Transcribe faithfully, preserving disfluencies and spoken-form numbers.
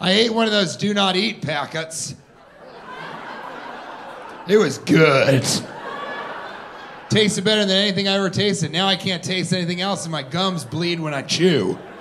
I ate one of those do not eat packets. It was good. Tasted better than anything I ever tasted. Now I can't taste anything else and my gums bleed when I chew.